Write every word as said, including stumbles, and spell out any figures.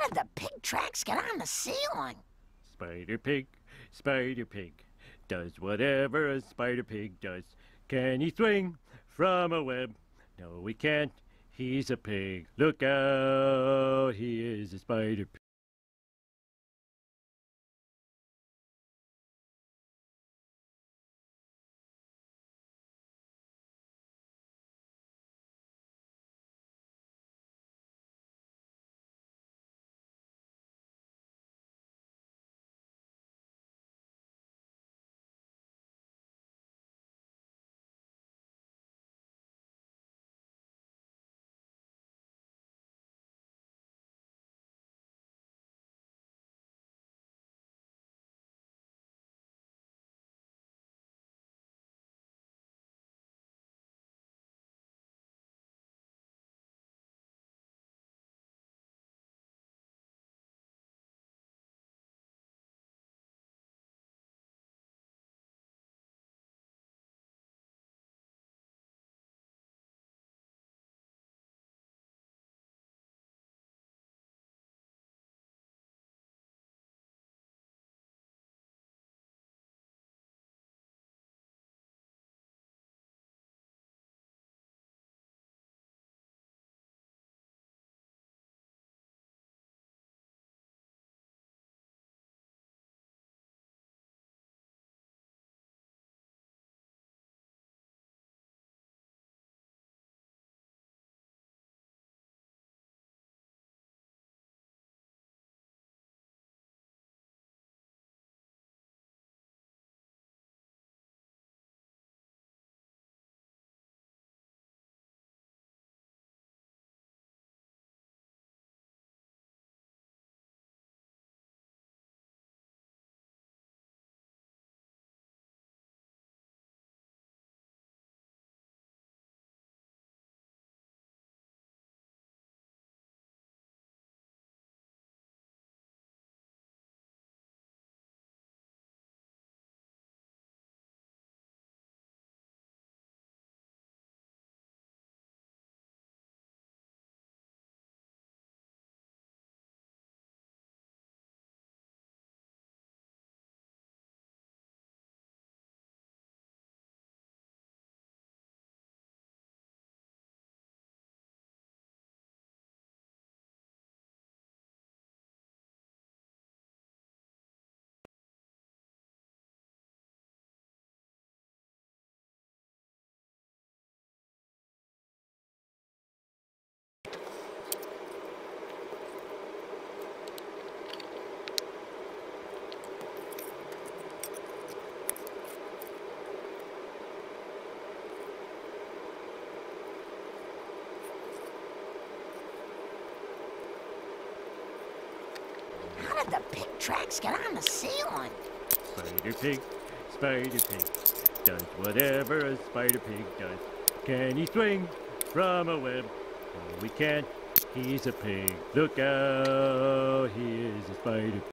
did the pig tracks get on the ceiling? Spider pig, spider pig, does whatever a spider pig does. Can he swing from a web? No, he can't. He's a pig. Look out, he is a spider pig. How did the pig tracks get on the ceiling? Spider pig, spider pig, does whatever a spider pig does. Can he swing from a web? No, he can't. He's a pig. Look out, he is a spider pig.